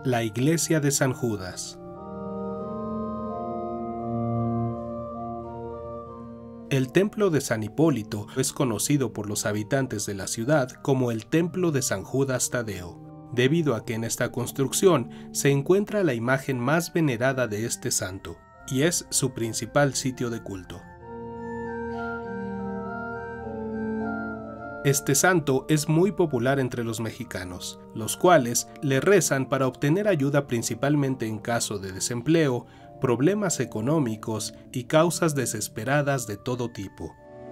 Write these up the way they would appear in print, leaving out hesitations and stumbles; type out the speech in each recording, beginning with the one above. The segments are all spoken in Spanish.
La iglesia de San Judas. El templo de San Hipólito es conocido por los habitantes de la ciudad como el templo de San Judas Tadeo, debido a que en esta construcción se encuentra la imagen más venerada de este santo, y es su principal sitio de culto. Este santo es muy popular entre los mexicanos, los cuales le rezan para obtener ayuda principalmente en caso de desempleo, problemas económicos y causas desesperadas de todo tipo.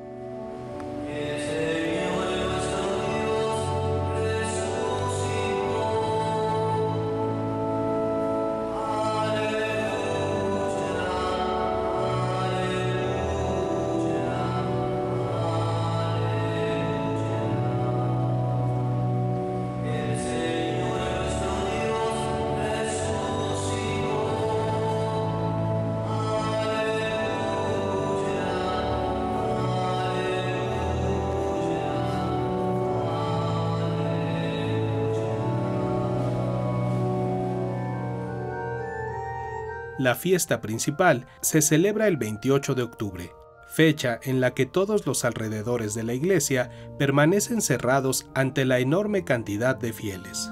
La fiesta principal se celebra el 28 de octubre, fecha en la que todos los alrededores de la iglesia permanecen cerrados ante la enorme cantidad de fieles.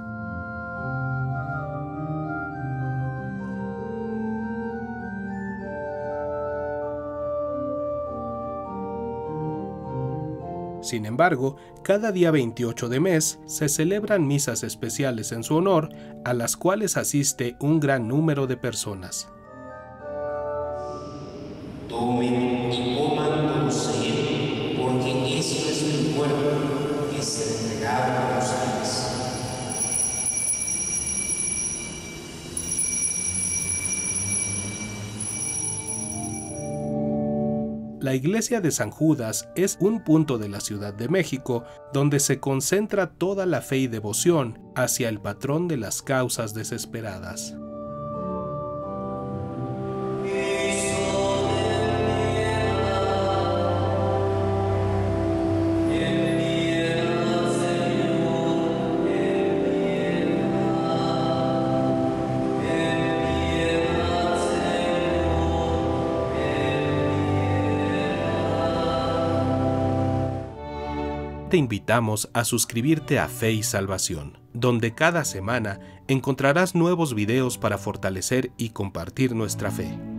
Sin embargo, cada día 28 de mes se celebran misas especiales en su honor, a las cuales asiste un gran número de personas. Tomen y coman todos de él, porque esto es mi cuerpo, que es entregado por ustedes. La iglesia de San Judas es un punto de la Ciudad de México donde se concentra toda la fe y devoción hacia el patrón de las causas desesperadas. Te invitamos a suscribirte a Fe y Salvación, donde cada semana encontrarás nuevos videos para fortalecer y compartir nuestra fe.